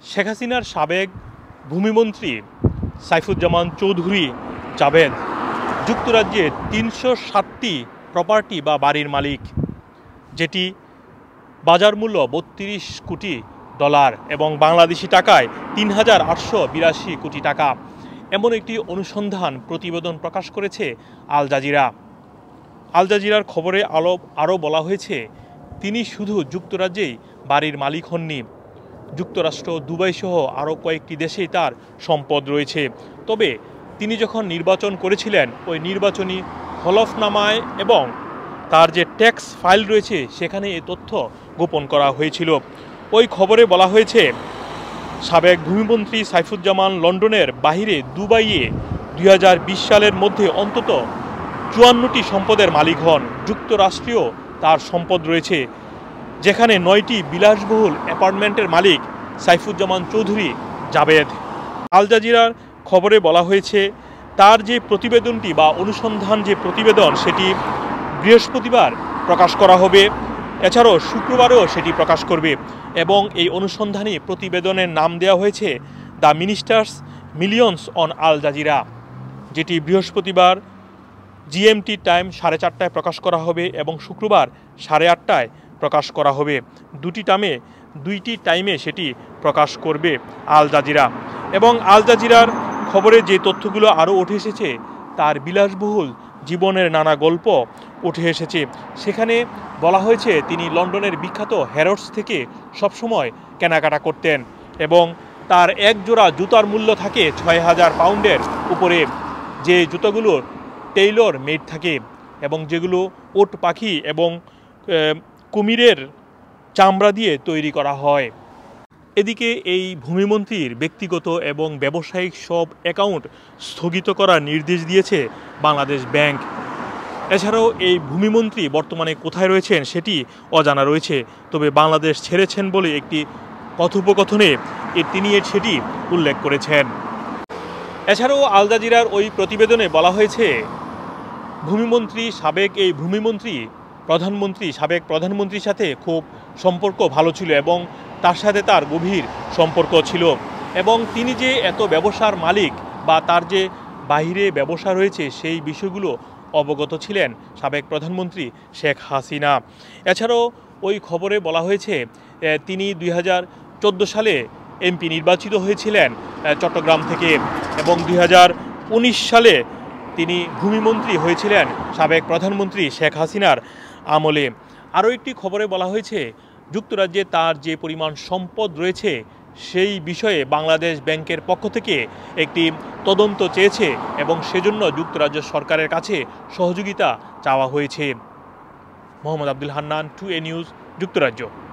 শেখ হাসিনার সাবেক ভূমিমন্ত্রী সাইফুজ্জামান চৌধুরী জাবেদ যুক্তরাজ্যে ৩৬০টি প্রপার্টি বা বাড়ির মালিক, যেটি বাজার মূল্য $৩২ কোটি এবং বাংলাদেশি টাকায় ৩,৮৮২ কোটি টাকা। এমন একটি অনুসন্ধান প্রতিবেদন প্রকাশ করেছে আল জাজিরা। আল জাজিরার খবরে আরও বলা হয়েছে, তিনি শুধু যুক্তরাজ্যেই বাড়ির মালিক হননি, যুক্তরাষ্ট্র, দুবাই সহ আরও কয়েকটি দেশেই তার সম্পদ রয়েছে। তবে তিনি যখন নির্বাচন করেছিলেন, ওই নির্বাচনী হলফনামায় এবং তার যে ট্যাক্স ফাইল রয়েছে সেখানে এই তথ্য গোপন করা হয়েছিল। ওই খবরে বলা হয়েছে, সাবেক ভূমিমন্ত্রী সাইফুজ্জামান লন্ডনের বাহিরে দুবাইয়ে ২০২০ সালের মধ্যে অন্তত ৫৪টি সম্পদের মালিক হন। যুক্তরাষ্ট্রেও তার সম্পদ রয়েছে, যেখানে ৯টি বিলাসবহুল অ্যাপার্টমেন্টের মালিক সাইফুজ্জামান চৌধুরী জাবেদ। আল জাজিরার খবরে বলা হয়েছে, তার যে প্রতিবেদনটি বা অনুসন্ধান যে প্রতিবেদন সেটি বৃহস্পতিবার প্রকাশ করা হবে, এছাড়াও শুক্রবারেও সেটি প্রকাশ করবে এবং এই অনুসন্ধানী প্রতিবেদনের নাম দেওয়া হয়েছে the ministers millions on Al Jazeera, যেটি বৃহস্পতিবার জিএমটি টাইম 4:30টায় প্রকাশ করা হবে এবং শুক্রবার 8:30টায় প্রকাশ করা হবে। দুইটি টাইমে সেটি প্রকাশ করবে আল জাজিরা। এবং আল জাজিরার খবরে যে তথ্যগুলো আরও উঠে এসেছে, তার বিলাসবহুল জীবনের নানা গল্প উঠে এসেছে। সেখানে বলা হয়েছে, তিনি লন্ডনের বিখ্যাত হ্যারোডস থেকে সবসময় কেনাকাটা করতেন এবং তার এক জোড়া জুতার মূল্য থাকে ৬,০০০ পাউন্ডের উপরে, যে জুতোগুলোর টেইলর মেড থাকে এবং যেগুলো ওট পাখি এবং কুমিরের চামড়া দিয়ে তৈরি করা হয়। এদিকে এই ভূমিমন্ত্রীর ব্যক্তিগত এবং ব্যবসায়িক সব অ্যাকাউন্ট স্থগিত করার নির্দেশ দিয়েছে বাংলাদেশ ব্যাংক। এছাড়াও এই ভূমিমন্ত্রী বর্তমানে কোথায় রয়েছেন সেটি অজানা রয়েছে, তবে বাংলাদেশ ছেড়েছেন বলে একটি কথোপকথনে তিনি সেটি উল্লেখ করেছেন। এছাড়াও আল জাজিরার ওই প্রতিবেদনে বলা হয়েছে, সাবেক প্রধানমন্ত্রীর সাথে খুব সম্পর্ক ভালো ছিল এবং তার সাথে তার গভীর সম্পর্ক ছিল এবং তিনি যে এত ব্যবসার মালিক বা তার যে বাহিরে ব্যবসা রয়েছে সেই বিষয়গুলো অবগত ছিলেন সাবেক প্রধানমন্ত্রী শেখ হাসিনা। এছাড়াও ওই খবরে বলা হয়েছে, তিনি ২০১৪ সালে এমপি নির্বাচিত হয়েছিলেন চট্টগ্রাম থেকে এবং ২০১৯ সালে তিনি ভূমিমন্ত্রী হয়েছিলেন সাবেক প্রধানমন্ত্রী শেখ হাসিনার আমলে। আরও একটি খবরে বলা হয়েছে, যুক্তরাজ্যে তার যে পরিমাণ সম্পদ রয়েছে সেই বিষয়ে বাংলাদেশ ব্যাংকের পক্ষ থেকে একটি তদন্ত চেয়েছে এবং সেজন্য যুক্তরাজ্য সরকারের কাছে সহযোগিতা চাওয়া হয়েছে। মোহাম্মদ আব্দুল হান্নান, 2A নিউজ, যুক্তরাজ্য।